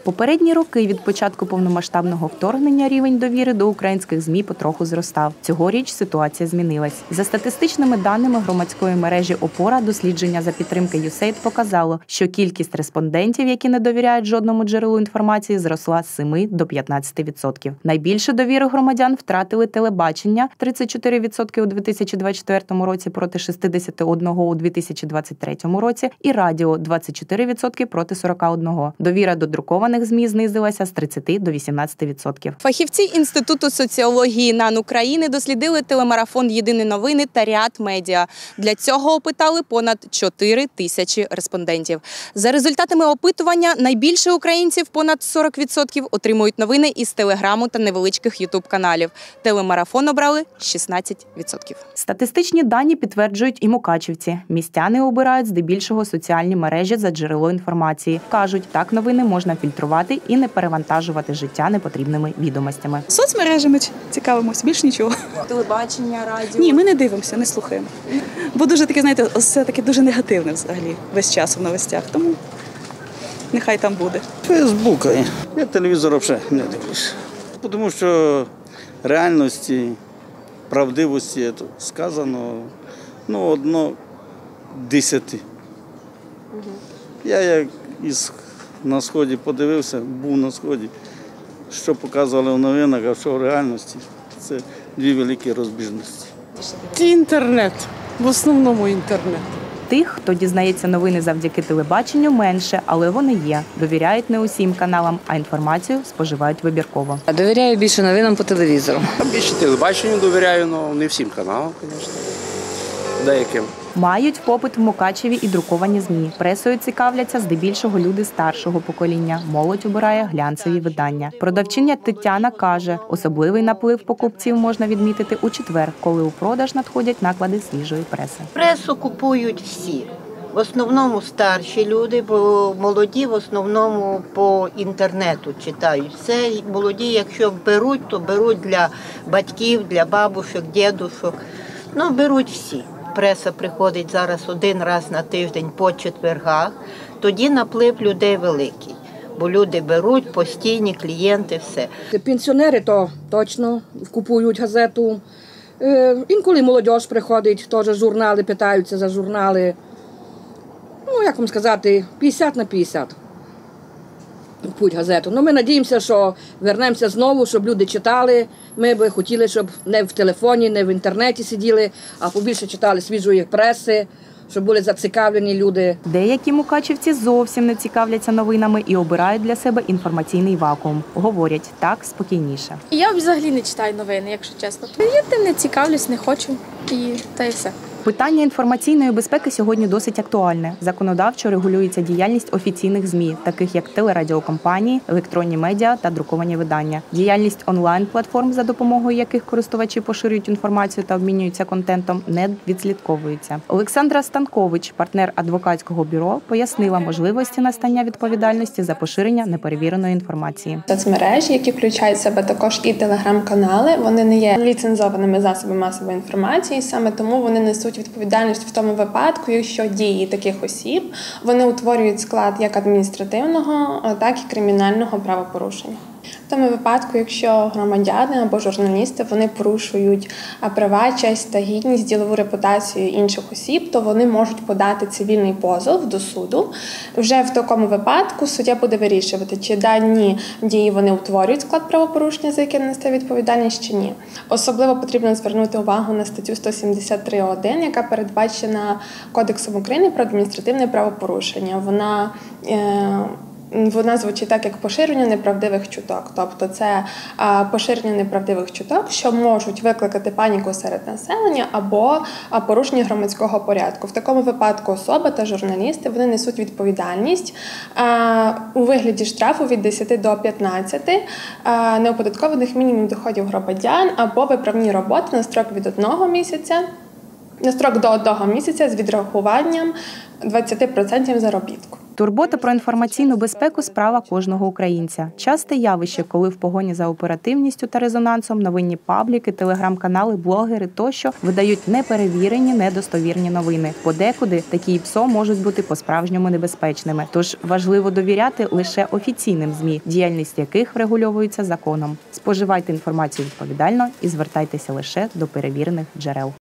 Попередні роки від початку повномасштабного вторгнення рівень довіри до українських ЗМІ потроху зростав. Цьогоріч ситуація змінилась. За статистичними даними громадської мережі «Опора», дослідження за підтримки USAID показало, що кількість респондентів, які не довіряють жодному джерелу інформації, зросла з 7 до 15%. Найбільше довіри громадян втратили телебачення – 34% у 2024 році проти 61% у 2023 році і радіо – 24% проти 41%. Довіра до друкованих ЗМІ знизилася з 30 до 18%. Фахівці Інституту соціології НАН України дослідили телемарафон «Єдині новини» та ряд медіа. Для цього опитали понад 4 тисячі респондентів. За результатами опитування, найбільше українців, понад 40%, отримують новини із телеграму та невеличких ютуб-каналів. Телемарафон обрали 16%. Статистичні дані підтверджують і мукачівці. Містяни обирають здебільшого соціальні мережі за джерело інформації. Кажуть, так новини можна фільтрувати і не перевантажувати життя непотрібними відомостями. Соцмережами цікавимося, більш нічого. Телебачення, радіо? Ні, ми не дивимося, не слухаємо. Бо дуже таке, знаєте, все таке дуже негативне взагалі весь час в новостях. Тому нехай там буде. Фейсбук. Я телевізор взагалі не дивлюся. Тому що реальності, правдивості сказано, одно 10. Я як на Сході подивився, був на Сході, що показували в новинах, а що в реальності. Це дві великі розбіжності. Інтернет. В основному інтернет. Тих, хто дізнається новини завдяки телебаченню, менше, але вони є. Довіряють не усім каналам, а інформацію споживають вибірково. Довіряю більше новинам по телевізору. Більше телебаченню довіряю, але не всім каналам, звісно. Деяким. Мають попит в Мукачеві і друковані ЗМІ. Пресою цікавляться здебільшого люди старшого покоління. Молодь обирає глянцеві видання. Продавчиня Тетяна каже, особливий наплив покупців можна відмітити у четвер, коли у продаж надходять наклади свіжої преси. Пресу купують всі. В основному старші люди, бо молоді в основному по інтернету читають. Все молоді, якщо беруть, то беруть для батьків, для бабушок, дідушок. Беруть всі. Преса приходить зараз один раз на тиждень по четвергах, тоді наплив людей великий, бо люди беруть, постійні клієнти, все. Пенсіонери то точно купують газету, інколи молодь приходить, теж журнали, питаються за журнали, як вам сказати, 50 на 50. Купують газету. Ми надіємося, що вернемося знову, щоб люди читали. Ми б хотіли, щоб не в телефоні, не в інтернеті сиділи, а побільше читали свіжої преси, щоб були зацікавлені люди. Деякі мукачівці зовсім не цікавляться новинами і обирають для себе інформаційний вакуум. Говорять, так спокійніше. Я взагалі не читаю новини, якщо чесно. Я тим не цікавлюсь, не хочу та й все. Питання інформаційної безпеки сьогодні досить актуальне. Законодавчо регулюється діяльність офіційних ЗМІ, таких як телерадіокомпанії, електронні медіа та друковані видання. Діяльність онлайн-платформ, за допомогою яких користувачі поширюють інформацію та обмінюються контентом, не відслідковується. Олександра Станкович, партнер адвокатського бюро, пояснила можливості настання відповідальності за поширення неперевіреної інформації. Соцмережі, які включають в себе також і телеграм-канали, вони не є ліцензованими засобами масової інформації, саме тому вони несуть відповідальність в тому випадку, якщо дії таких осіб, вони утворюють склад як адміністративного, так і кримінального правопорушення. В тому випадку, якщо громадяни або журналісти, вони порушують приватність та гідність, ділову репутацію інших осіб, то вони можуть подати цивільний позов до суду. Вже в такому випадку суддя буде вирішувати, чи дані дії вони утворюють склад правопорушення, за яке несе відповідальність, чи ні. Особливо потрібно звернути увагу на статтю 173.1, яка передбачена Кодексом України про адміністративне правопорушення. Вона звучить так, як поширення неправдивих чуток. Тобто це поширення неправдивих чуток, що можуть викликати паніку серед населення або порушення громадського порядку. В такому випадку особа та журналісти вони несуть відповідальність у вигляді штрафу від 10 до 15 неоподаткованих мінімумів доходів громадян або виправні роботи на строк від 1 місяця на строк до 1 місяця з відрахуванням 20% заробітку. Турбота про інформаційну безпеку – справа кожного українця. Часте явище, коли в погоні за оперативністю та резонансом новинні пабліки, телеграм-канали, блогери тощо видають неперевірені, недостовірні новини. Подекуди такі ПСО можуть бути по-справжньому небезпечними. Тож важливо довіряти лише офіційним ЗМІ, діяльність яких врегульовується законом. Споживайте інформацію відповідально і звертайтеся лише до перевірених джерел.